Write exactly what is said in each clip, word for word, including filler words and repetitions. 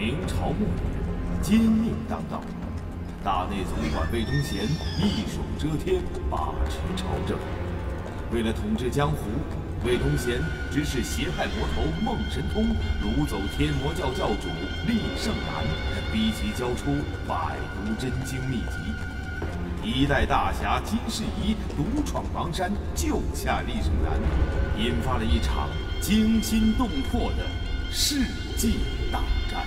明朝末年，奸佞当道，大内总管魏忠贤一手遮天，把持朝政。为了统治江湖，魏忠贤指使邪派魔头孟神通掳走天魔教教主李胜南，逼其交出百毒真经秘籍。一代大侠金世仪独闯邙山，救下李胜南，引发了一场惊心动魄的世纪大战。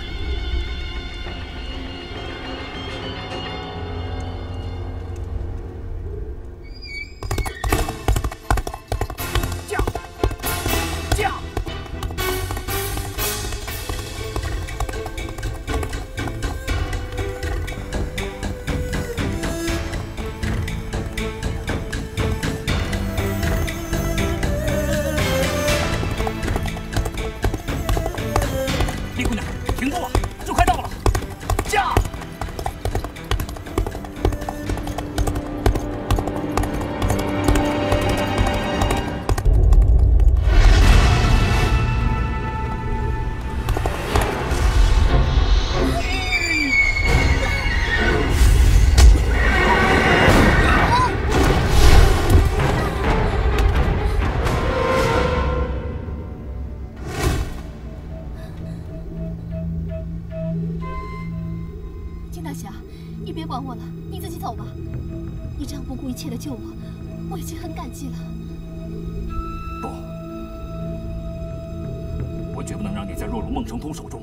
驾！驾！李姑娘，停住啊！就快到了。驾！ 金大侠，你别管我了，你自己走吧。你这样不顾一切的救我，我已经很感激了。 不，我绝不能让你再落入孟神通手中。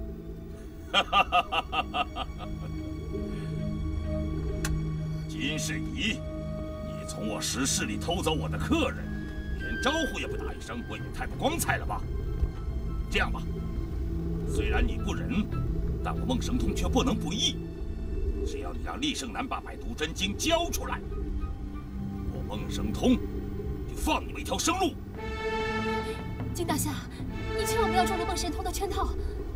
金世仪，你从我石室里偷走我的客人，连招呼也不打一声，未免太不光彩了吧？这样吧，虽然你不仁，但我孟神通却不能不义。只要你让厉胜男把百毒真经交出来，我孟神通就放你们一条生路。 金大侠，你千万不要中了孟神通的圈套。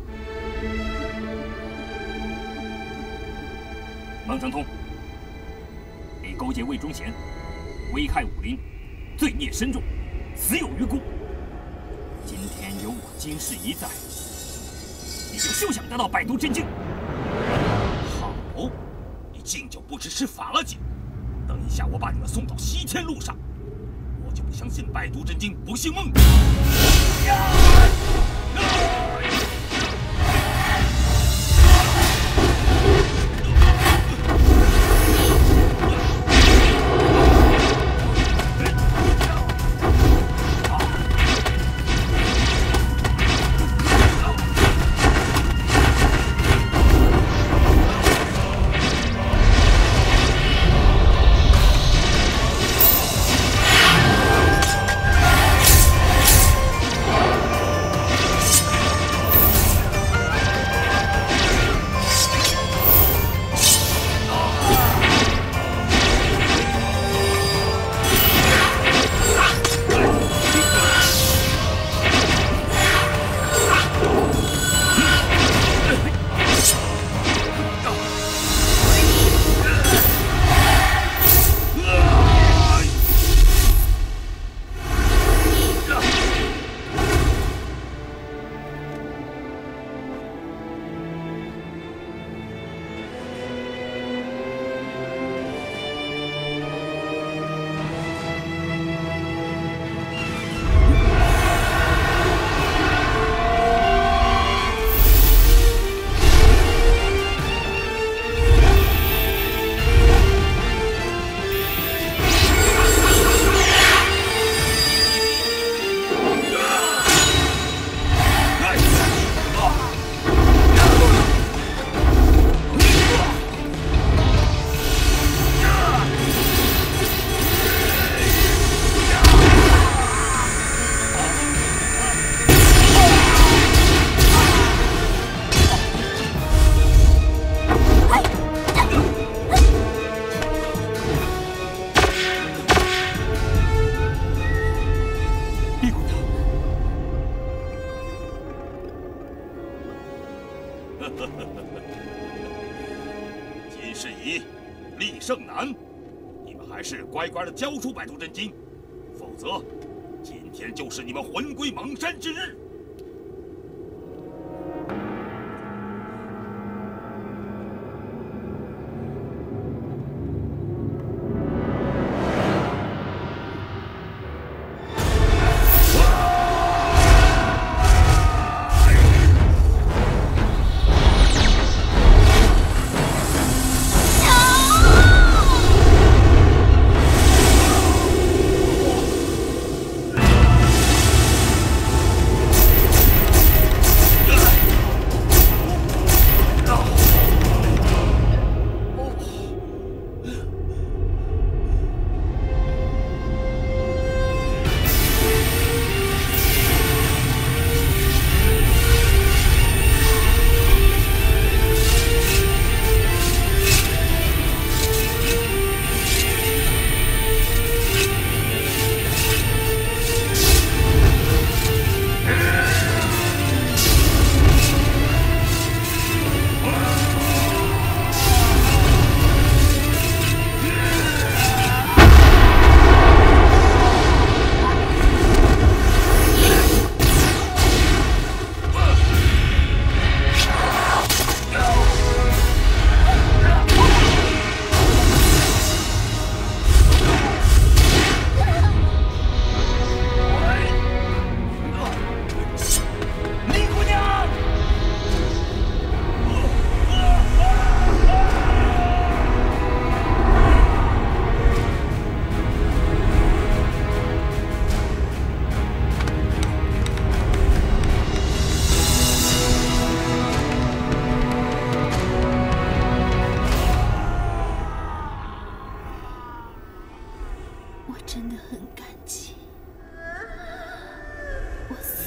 孟神通，你勾结魏忠贤，危害武林，罪孽深重，死有余辜。今天有我金世仪在，你就休想得到百毒真经。 好，你敬酒不吃吃罚了酒。等一下我把你们送到西天路上，我就不相信百毒真经不姓孟。金世仪、厉胜男，你们还是乖乖的交出百毒真经，否则今天就是你们魂归邙山之日。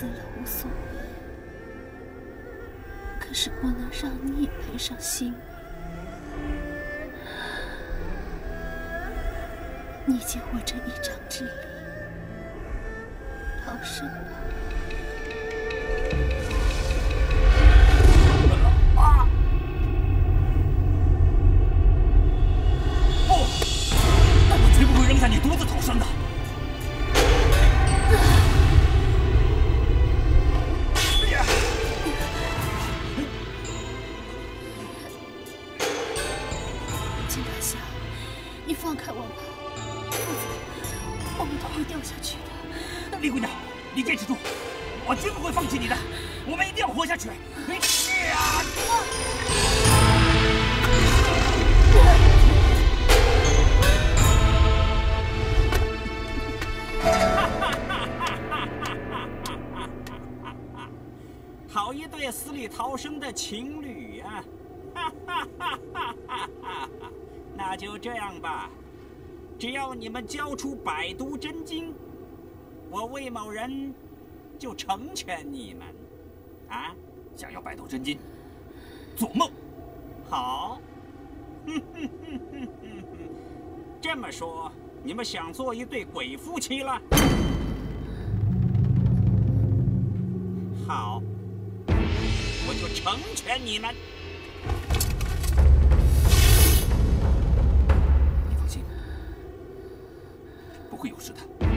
死了无所谓，可是不能让你赔上性命。你借我这一掌之力，逃生吧。 啊！不，我绝不会扔下你独自逃生的。 放开我吧，否则我们都会掉下去的。 李姑娘，你坚持住，我绝不会放弃你的，我们一定要活下去。好一对死里逃生的情侣啊！那就这样吧，只要你们交出百毒真经，我魏某人就成全你们。啊，想要百毒真经？做梦！好，这么说，你们想做一对鬼夫妻了？好，我就成全你们。 不会有事的。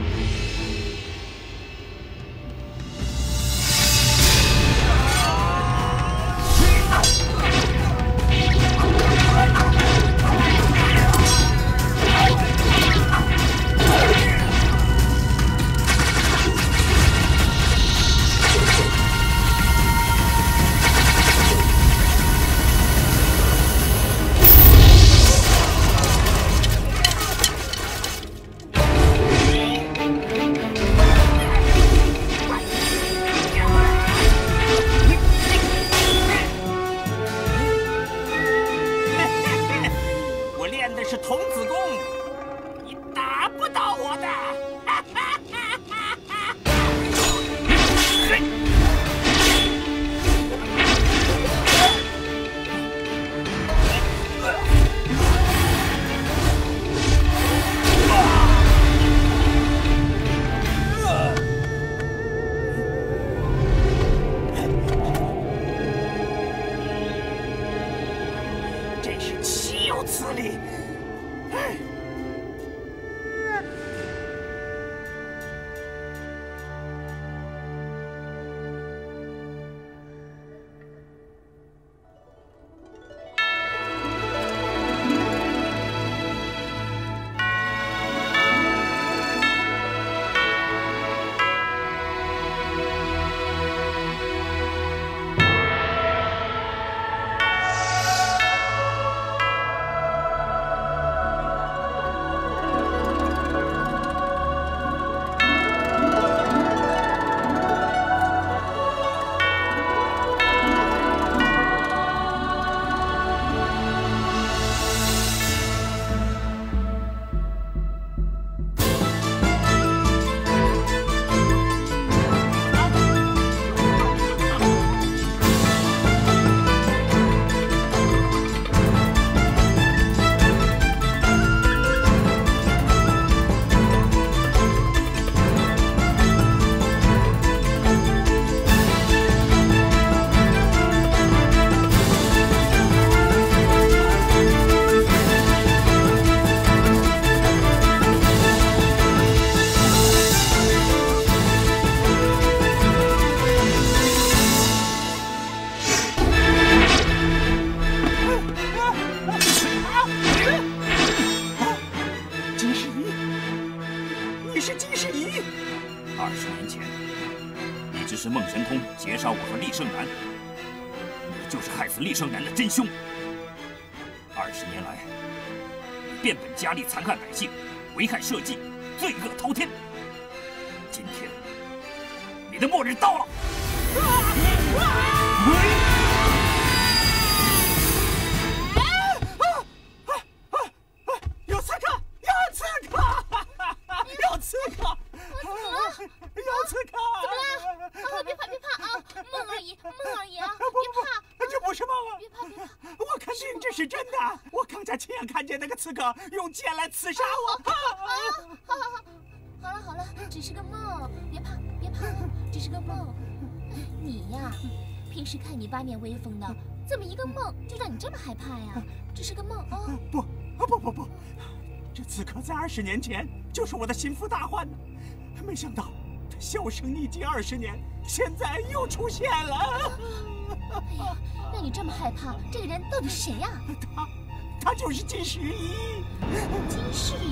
是孟神通劫杀我和厉胜男，你就是害死厉胜男的真凶。二十年来，你变本加厉残害百姓，危害社稷，罪恶滔天。今天，你的末日到了！有刺客！有刺客！有刺客！有刺客！ 怎么了？ 才亲眼看见那个刺客用剑来刺杀我。 啊！好好好，好了好了，只是个梦，别怕别怕，只是个梦。你呀，平时看你八面威风的，怎么一个梦就让你这么害怕呀？只是个梦啊！ 不不不不，这刺客在二十年前就是我的心腹大患呢，没想到他销声匿迹二十年，现在又出现了。 哎呀，让你这么害怕，这个人到底是谁呀？ 他，他就是金世仪。 金世仪。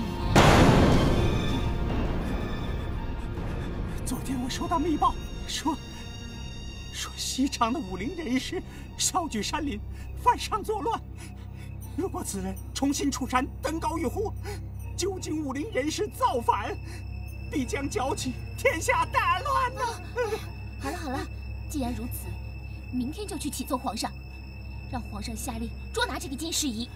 昨天我收到密报，说说西昌的武林人士烧举山林，犯上作乱。如果此人重新出山登高一呼，究竟武林人士造反，必将搅起天下大乱呐！ 好了好了，既然如此，明天就去启奏皇上，让皇上下令捉拿这个金世仪。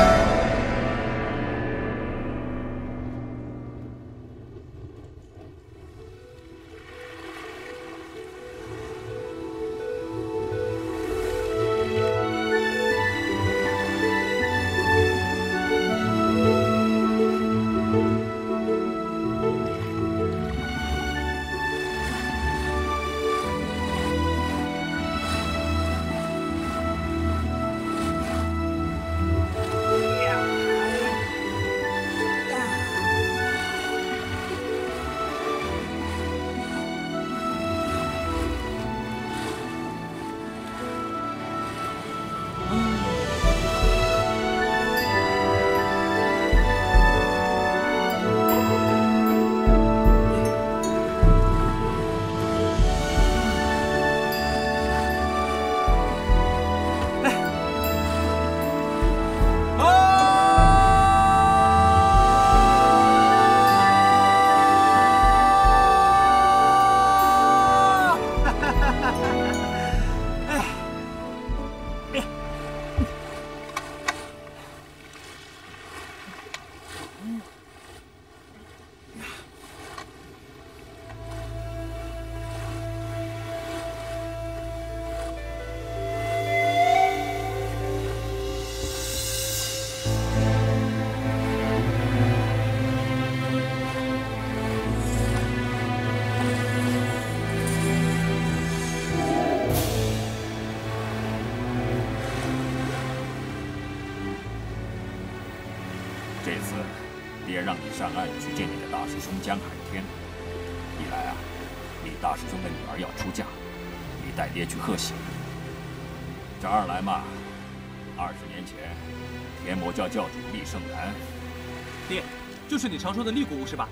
这次爹让你上岸去见你的大师兄江海天，一来啊，你大师兄的女儿要出嫁，你带爹去贺喜；这二来嘛，二十年前天魔教教主厉胜男， 爹，就是你常说的厉古是吧？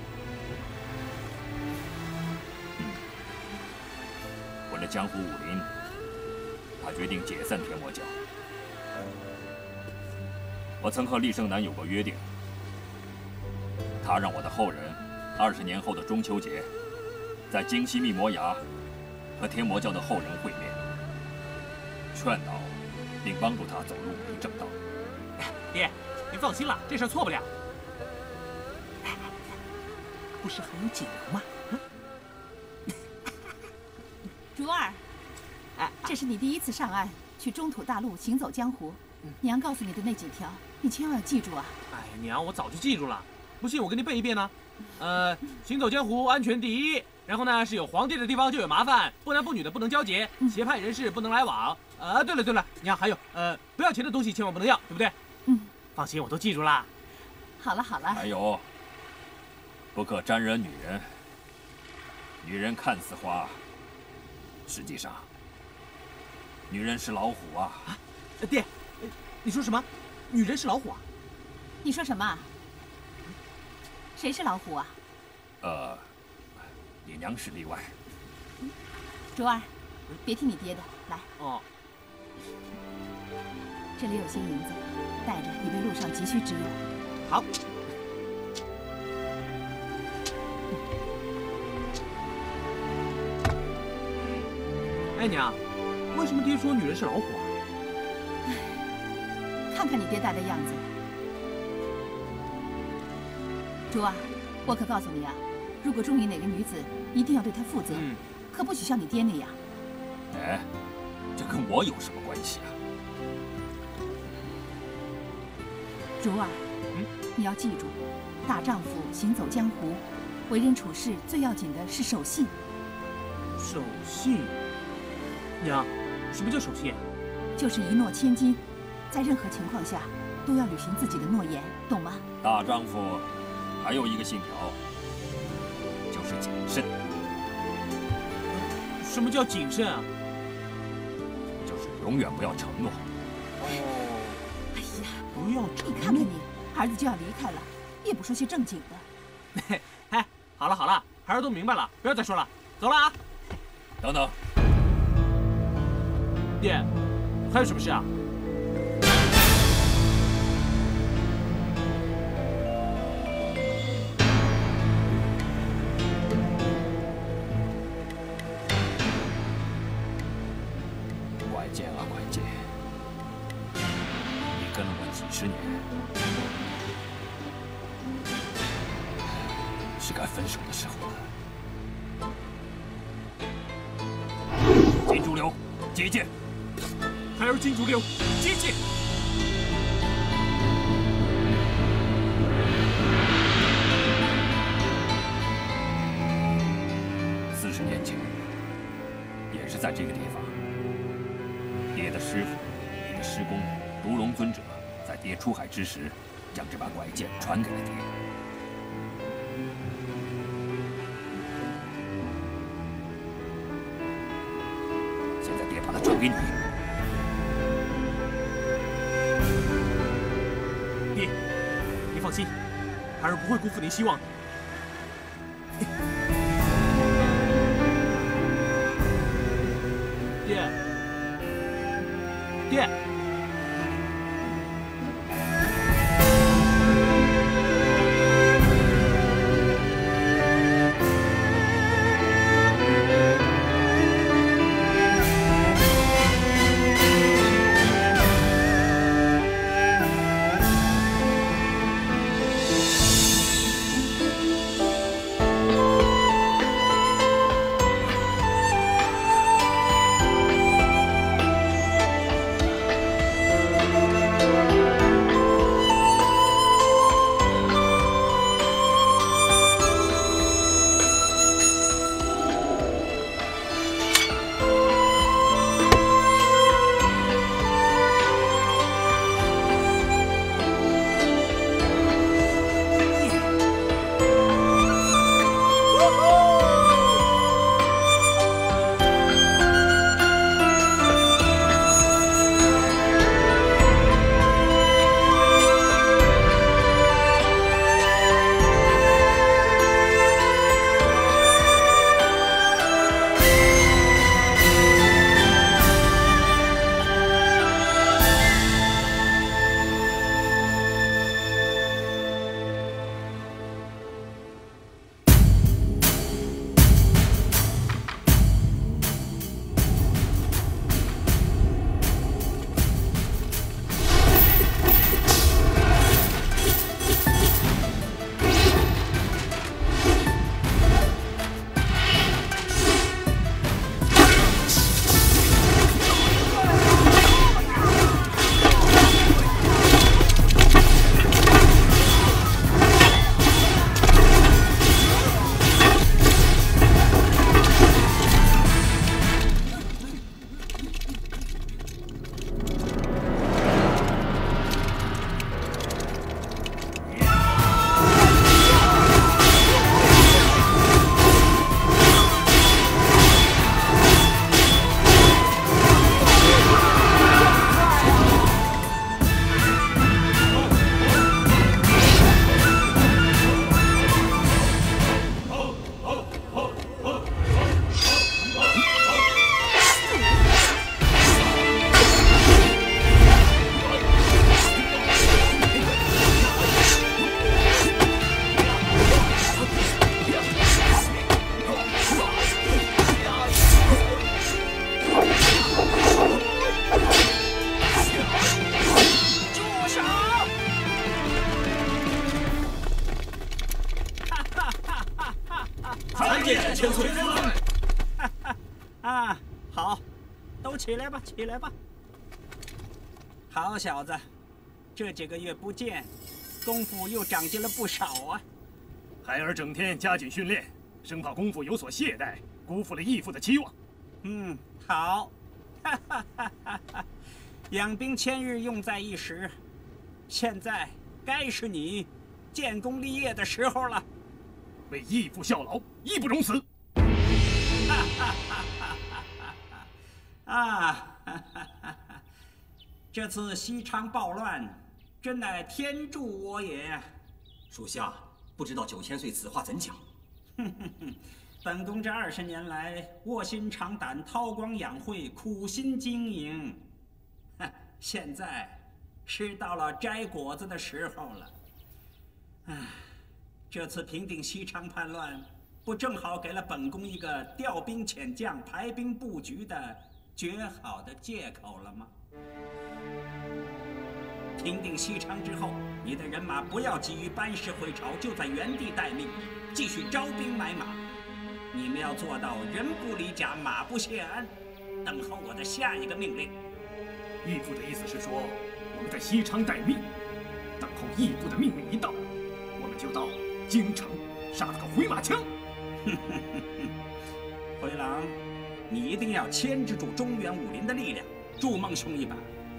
嗯，为了江湖武林，他决定解散天魔教。我曾和厉胜男有过约定，他让我的后人二十年后的中秋节，在京西密摩崖和天魔教的后人会面，劝导并帮助他走入武林正道。 爹，您放心了，这事错不了。不是很有锦囊吗？ 竹儿，哎，这是你第一次上岸去中土大陆行走江湖，娘告诉你的那几条，你千万要记住啊！ 哎，娘，我早就记住了，不信我给你背一遍呢。呃，行走江湖，安全第一。然后呢，是有皇帝的地方就有麻烦，不男不女的不能交结，邪派人士不能来往。呃，对了对了，娘还有，呃，不要钱的东西千万不能要，对不对？ 嗯， 放心，我都记住了。 好了好了。 还有，不可沾惹女人。女人看似花，实际上，女人是老虎啊！ 啊，爹，你说什么？女人是老虎啊？ 你说什么？谁是老虎啊？ 呃，你娘是例外。 竹儿，别听你爹的，来。 哦。 这里有些银子，带着以备路上急需之用。 好。哎，娘，为什么爹说女人是老虎啊？ 看看你爹带的样子。竹儿，我可告诉你啊，如果中意哪个女子，一定要对她负责，嗯、可不许像你爹那样。 哎，这跟我有什么关系啊？ 竹儿，嗯，你要记住，大丈夫行走江湖，为人处事最要紧的是守信。 守信？娘，什么叫守信？ 就是一诺千金，在任何情况下都要履行自己的诺言，懂吗？ 大丈夫还有一个信条，就是谨慎。 什么叫谨慎啊？ 就是永远不要承诺。 哦， 哎呀， 不要承诺。 你看看你，儿子就要离开了，也不说些正经的。 嘿，哎，好了好了，孩儿都明白了，不要再说了，走了啊。 等等， 爹，还有什么事啊？ 拐剑啊拐剑，你跟了我几十年，是该分手的时候了。金主流，接剑！ 孩儿金主流，接剑！ 四十年前，也是在这个地方，爹的师傅，你的师公独龙尊者，在爹出海之时，将这把拐剑传给了爹。现在爹把它传给你。 爹，你放心，孩儿不会辜负您希望的。爹，爹。 千岁！啊，好，都起来吧，起来吧。好小子， 这几个月不见，功夫又长进了不少啊。 孩儿整天加紧训练，生怕功夫有所懈怠，辜负了义父的期望。 嗯，好。哈哈哈哈哈！养兵千日，用在一时。现在该是你建功立业的时候了。 为义父效劳，义不容辞。 哈哈哈哈哈！啊，哈哈哈哈！这次西昌暴乱，真乃天助我也。 属下不知道九千岁此话怎讲。 哼哼哼，本宫这二十年来卧薪尝胆、韬光养晦、苦心经营，哼，现在是到了摘果子的时候了。唉，这次平定西昌叛乱，不正好给了本宫一个调兵遣将、排兵布局的绝好的借口了吗？平定西昌之后，你的人马不要急于班师回朝，就在原地待命，继续招兵买马。你们要做到人不离甲，马不谢鞍，等候我的下一个命令。 义父的意思是说，我们在西昌待命，等候义父的命令一到，我们就到京城杀了个回马枪。 回廊，你一定要牵制住中原武林的力量，助孟兄一把。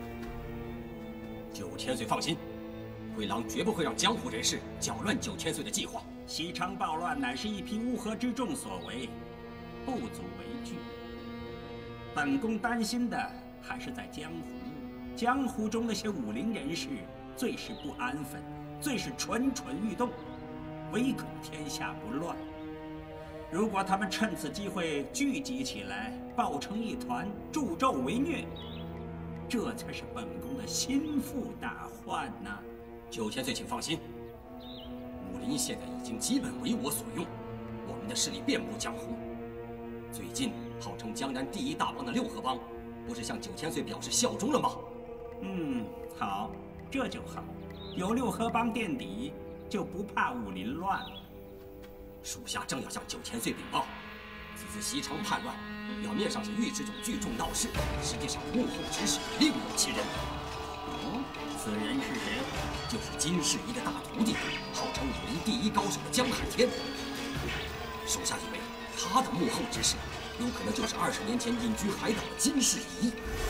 九千岁放心，回廊绝不会让江湖人士搅乱九千岁的计划。 西昌暴乱乃是一批乌合之众所为，不足为惧。本宫担心的还是在江湖，江湖中那些武林人士最是不安分，最是蠢蠢欲动，唯恐天下不乱。如果他们趁此机会聚集起来，抱成一团，助纣为虐，这才是本宫的心腹大患呐、啊！ 九千岁，请放心，武林现在已经基本为我所用，我们的势力遍布江湖。最近号称江南第一大帮的六合帮，不是向九千岁表示效忠了吗？ 嗯，好，这就好。有六合帮垫底，就不怕武林乱了。 属下正要向九千岁禀报，此次西昌叛乱，表面上是尉迟总聚众闹事，实际上幕后指使另有其人。 哦，此人是谁？ 就是金世仪的大徒弟，号称武林第一高手的江海天。属下以为他的幕后指使，有可能就是二十年前隐居海岛的金世仪。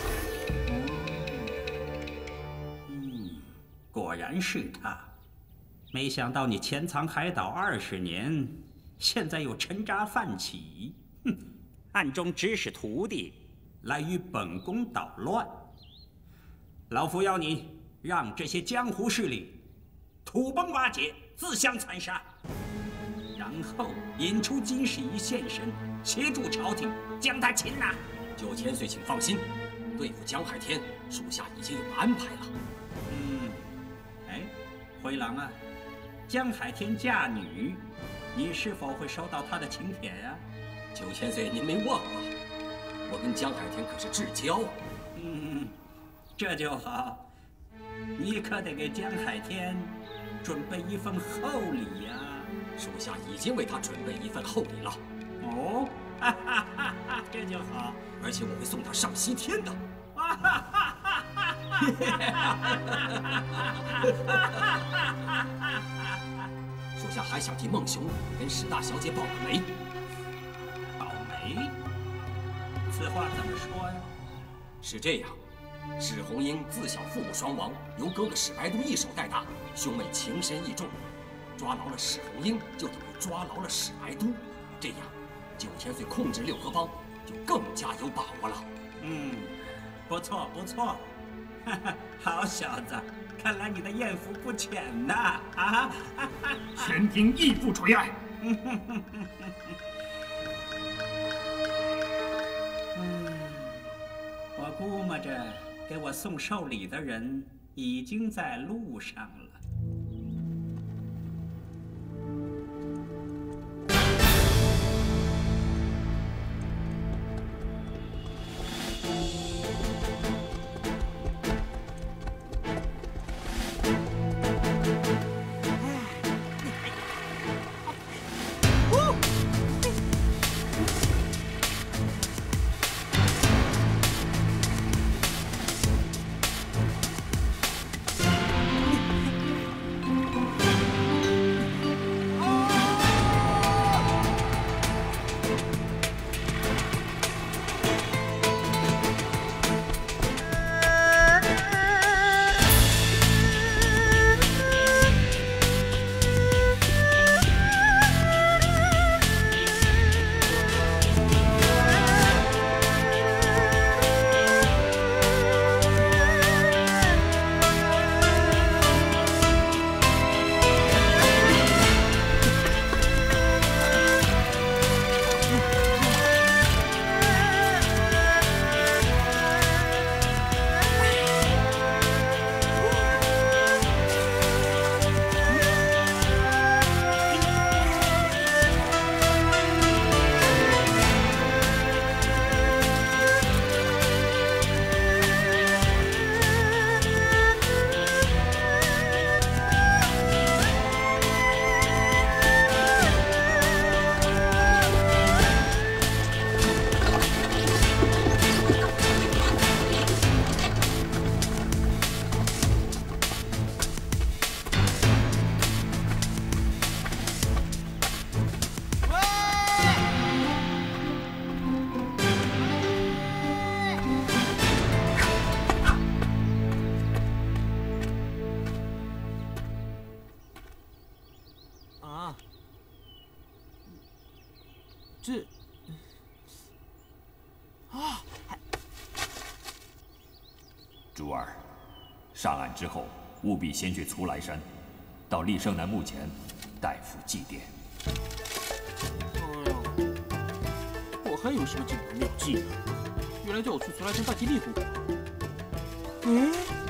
嗯，果然是他。没想到你潜藏海岛二十年，现在又沉渣泛起，哼，暗中指使徒弟来与本宫捣乱。老夫要你让这些江湖势力土崩瓦解，自相残杀，然后引出金世仪现身，协助朝廷将他擒拿。 九千岁，请放心，对付江海天，属下已经有安排了。 嗯，哎，回廊啊。江海天嫁女，你是否会收到她的请帖呀、啊？ 九千岁，您没忘吧？我跟江海天可是至交。 嗯，这就好。你可得给江海天准备一份厚礼呀、啊。 属下已经为他准备一份厚礼了。 哦，哈哈哈哈，这就好。 而且我会送他上西天的。 哈哈哈哈属下还想替孟雄跟史大小姐保个媒。 保媒？此话怎么说呀？ 是这样，史红英自小父母双亡，由哥哥史白都一手带大，兄妹情深义重，抓牢了史红英，就等于抓牢了史白都。这样，九千岁控制六合帮就更加有把握了。 嗯，不错不错。好小子，看来你的艳福不浅呐！啊， 全凭义父垂爱。 嗯，我估摸着给我送寿礼的人已经在路上了。 啊！ 珠儿，上岸之后务必先去粗来山，到厉胜男墓前代父祭奠。 哎呦，我还以为什么锦囊妙计呢，原来叫我去粗来山拜祭厉姑姑。哎，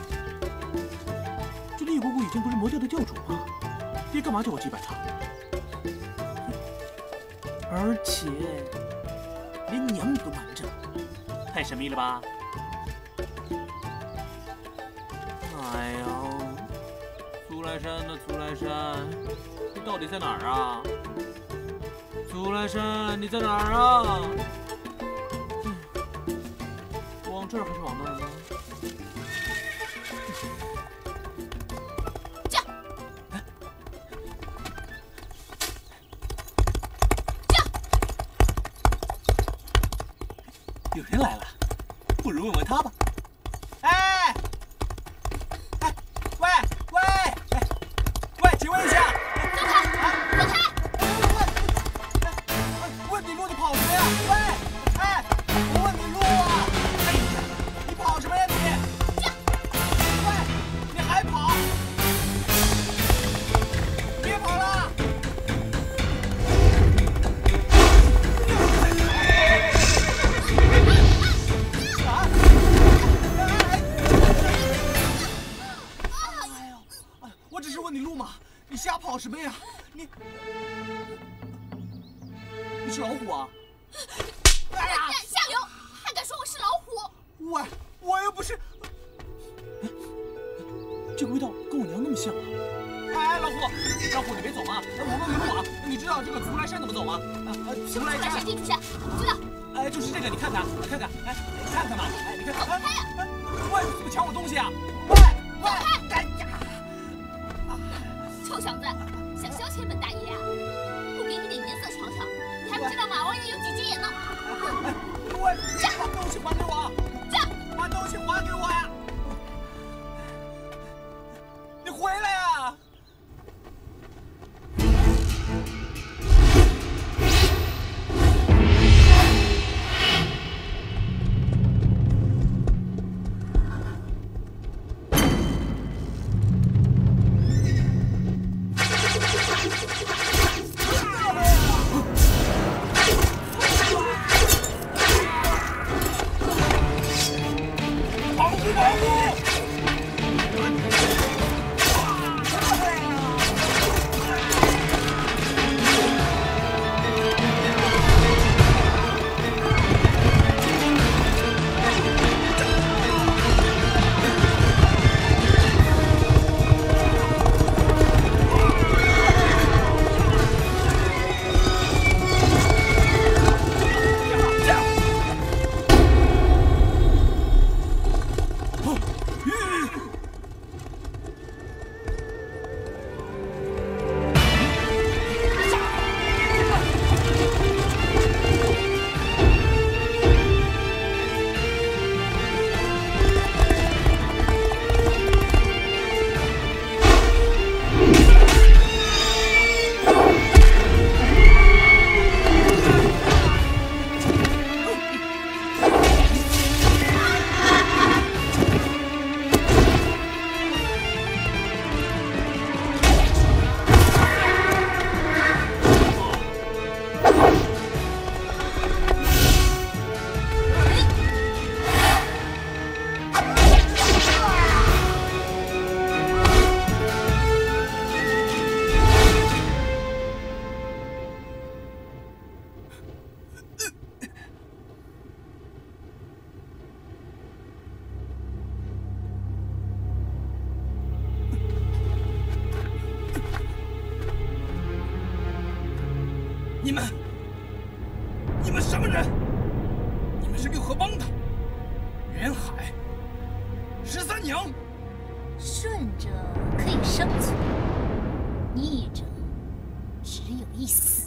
这厉姑姑以前不是魔教的教主吗？爹干嘛叫我祭拜她？而且连娘你都瞒着，太神秘了吧？哎呦，粗来山呢？粗来山，你到底在哪儿啊？粗来山，你在哪儿啊？往这儿还是往那儿呢？ 驾！驾！ 有人来了，不如问问他吧。哎！哎，喂喂，哎，喂，请问一下， 走开！走开！ 问你路，你跑什么呀？喂，哎，我问你路啊！哎呀，你跑什么呀你？喂，你还跑？别跑了！啊！哎呦，哎，我只是问你路嘛，你瞎跑什么呀？你。你是老虎啊！ 哎呀，下流，还敢说我是老虎？ 喂，我又不是。这个味道跟我娘那么像啊！哎，老虎，老虎，你别走嘛！我问你路啊！你知道这个粗来山怎么走吗？啊啊，粗来山。 山地主山，知道。 哎，就是这个，你看看，看看，哎，看看嘛，哎，你看看。哎呀！喂，你怎么抢我东西啊？喂喂！哎呀！ 臭小子，想消遣本大爷啊？不给你点颜色尝尝，你还不知道马王爷有几只眼呢！ 喂，把东西还给我！ 这， 把东西还给我呀！你回来呀！ 你们，你们什么人？你们是六合帮的，远海十三娘。 顺着可以生存，逆着只有一死。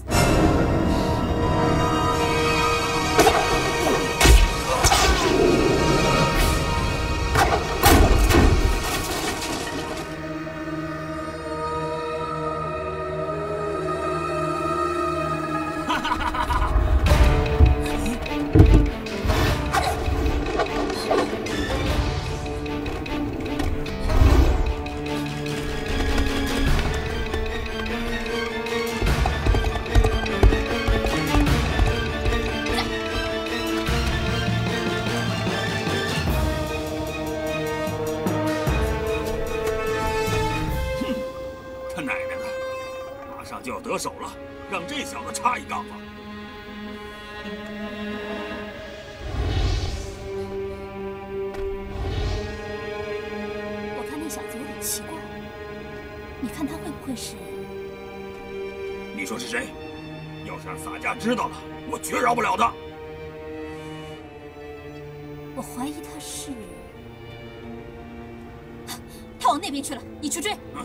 得手了，让这小子插一杠吧。 我看那小子有点奇怪，你看他会不会是？ 你说是谁？要是让洒家知道了，我绝饶不了他。 我怀疑他是……他往那边去了，你去追。 嗯。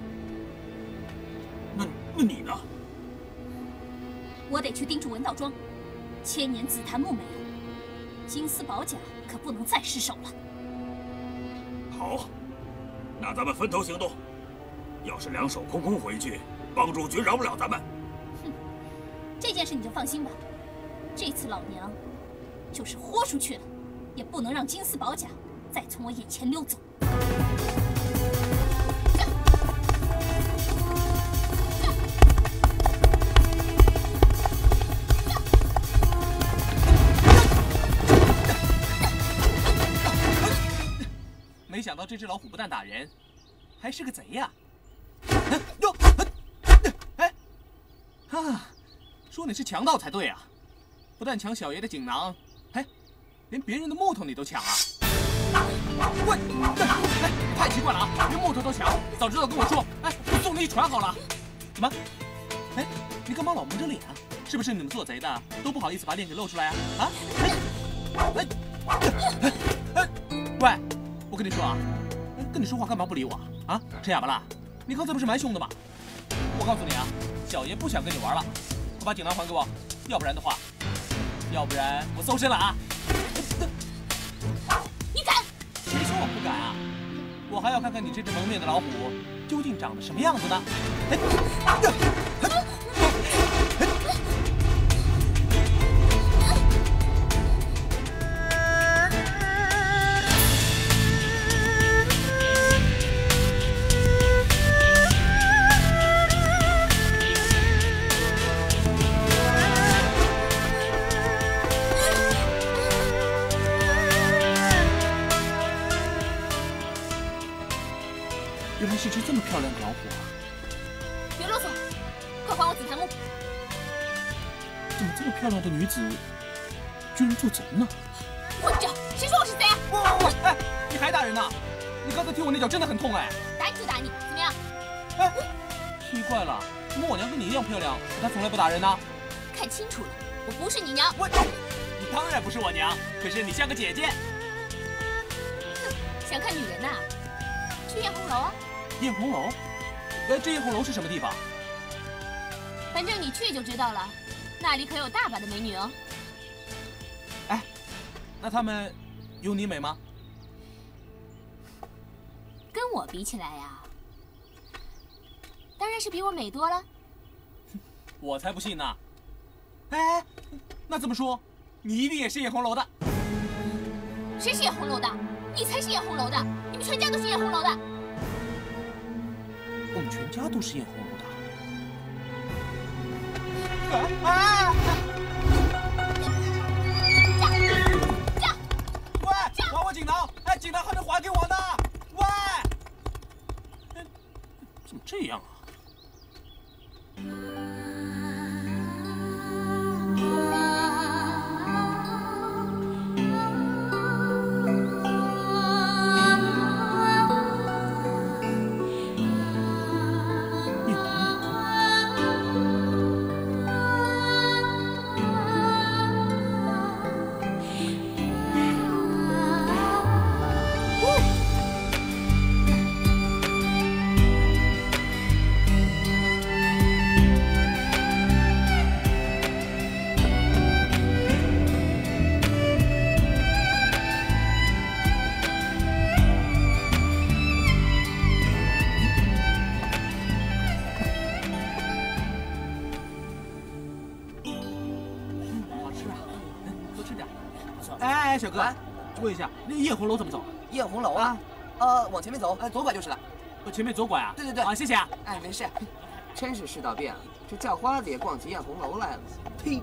那那你呢？ 我得去盯住文道庄，千年紫檀木没了，金丝宝甲可不能再失手了。 好，那咱们分头行动。要是两手空空回去，帮主绝饶不了咱们。 哼，这件事你就放心吧。这次老娘就是豁出去了，也不能让金丝宝甲再从我眼前溜走。 没想到这只老虎不但打人，还是个贼呀！哟，哎，啊，说你是强盗才对啊！不但抢小爷的锦囊，哎，连别人的木头你都抢啊！喂，哎，太奇怪了啊！连木头都抢，早知道跟我说，哎，我送你一船好了。怎么？哎，你干嘛老蒙着脸啊？是不是你们做贼的都不好意思把脸给露出来啊？啊？哎，哎，哎，哎，喂！我跟你说啊，跟你说话干嘛不理我啊？啊，吃哑巴啦？你刚才不是蛮凶的吗？我告诉你啊，小爷不想跟你玩了，快把锦囊还给我，要不然的话，要不然我搜身了啊！ 你敢？ 谁说我不敢啊？我还要看看你这只蒙面的老虎究竟长得什么样子呢！哎，原来是只这么漂亮的老虎啊！ 别啰嗦，快还我紫檀木！ 怎么这么漂亮的女子，居然做贼呢？ 混账！谁说我是贼啊？ 不不不！哎，你还打人呢？你刚才踢我那脚真的很痛哎！ 打你就打你，怎么样？ 哎，奇怪了，怎么我娘跟你一样漂亮，可她从来不打人呢？ 看清楚了，我不是你娘。 我，你当然不是我娘，可是你像个姐姐。 哼，想看女人呐？去艳红楼啊！ 艳红楼？哎，这艳红楼是什么地方？ 反正你去就知道了，那里可有大把的美女哦。 哎，那她们有你美吗？ 跟我比起来呀，当然是比我美多了。 我才不信呢！哎，那这么说，你一定也是艳红楼的？ 谁是艳红楼的？你才是艳红楼的！你们全家都是艳红楼的。 我们全家都是艳红楼的。啊啊！ 这样， 喂，还我锦囊！哎，锦囊还没还给我呢！喂，哎，怎么这样啊？哎，小哥，问一下，那艳红楼怎么走？ 艳红楼啊，呃，往前面走，哎，左拐就是了。 呃，前面左拐啊？ 对对对。 啊，谢谢啊。 哎，没事。真是世道变了，这叫花子也逛起艳红楼来了。呸！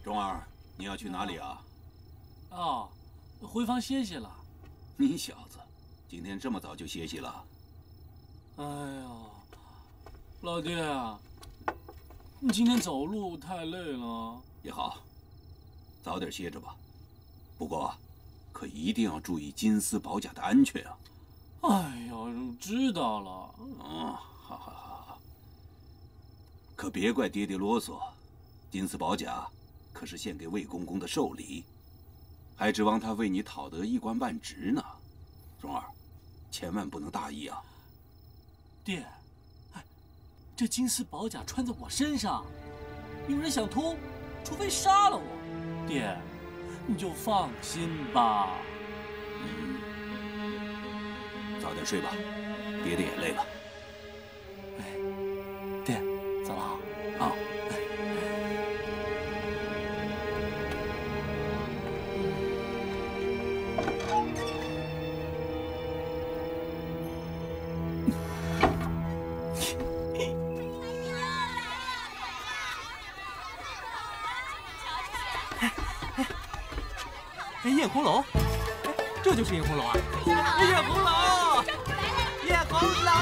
钟儿，你要去哪里啊？ 哦，回房歇歇了。 你小子，今天这么早就歇息了？ 哎呀，老爹啊，你今天走路太累了。 也好，早点歇着吧。不过，可一定要注意金丝宝甲的安全啊！ 哎呀，知道了。 哦，好好好好。可别怪爹爹啰嗦，金丝宝甲可是献给魏公公的寿礼，还指望他为你讨得一官半职呢。钟儿，千万不能大意啊！ 爹，哎，这金丝宝甲穿在我身上，有人想偷，除非杀了我。爹，你就放心吧。 嗯，早点睡吧，爹爹也累了。 哎，爹，走了啊。 好。 哎，艳红楼，哎，这就是艳红楼啊！艳红楼，艳红楼，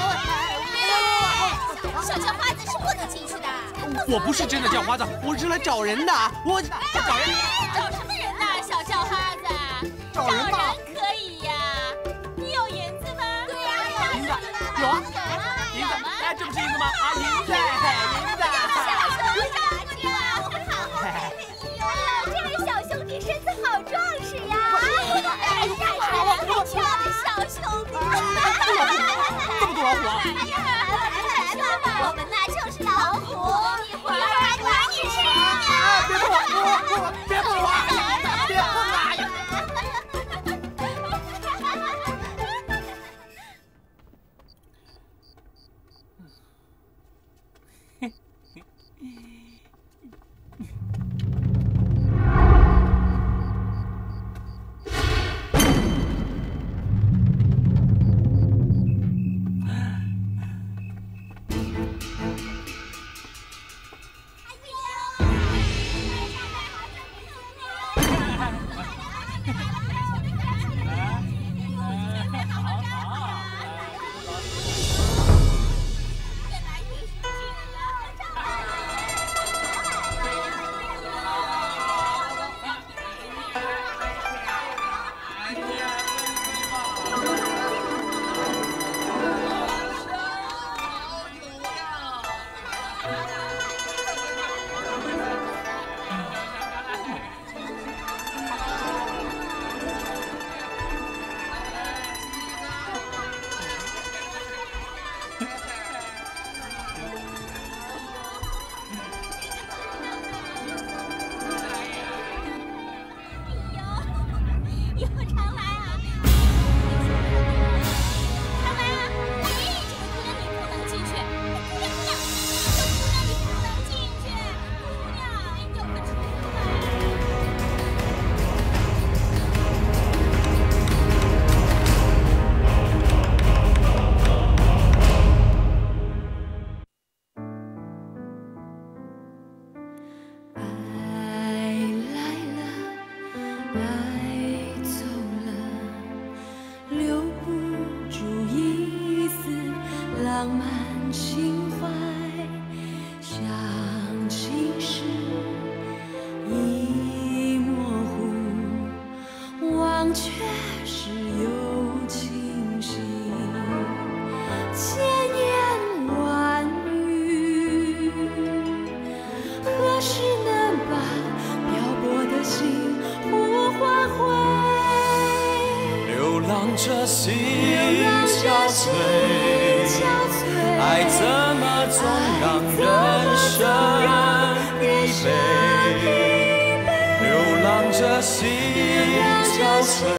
小叫花子是不能进去的。 我不是真的叫花子，我是来找人的。我找人， 找什么人呐？小叫花子， 找人吧。 可以呀。你有银子吗？对呀， 银子有啊，银子，哎，这不是银子吗？啊，银子，银子。 身子好壮实呀！哎，看出来很俏的小兄弟。 这么多老虎啊！ 我们那就是老虎，一会儿还管你吃呢。 别碰我！别碰我！别碰我！ 着心憔悴，爱怎么总让人生疲惫？流浪着心憔悴。